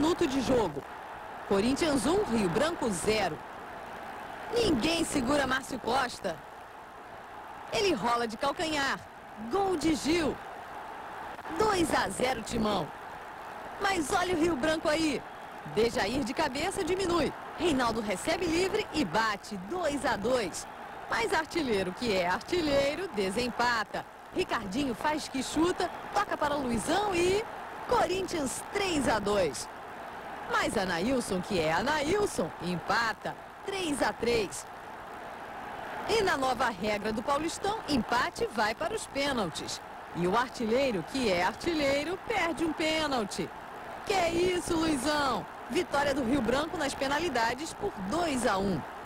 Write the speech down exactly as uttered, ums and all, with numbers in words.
minuto de jogo. Corinthians um, Rio Branco zero. Ninguém segura Márcio Costa. Ele rola de calcanhar. Gol de Gil. dois a zero Timão. Mas olha o Rio Branco aí. Dejair de cabeça diminui. Reinaldo recebe livre e bate dois a dois. Mas artilheiro que é artilheiro desempata. Ricardinho faz que chuta, toca para Luizão e Corinthians três a dois. Mas Anailson, que é Anailson, empata três a três. E na nova regra do Paulistão, empate vai para os pênaltis. E o artilheiro, que é artilheiro, perde um pênalti. Que é isso, Luizão? Vitória do Rio Branco nas penalidades por dois a um.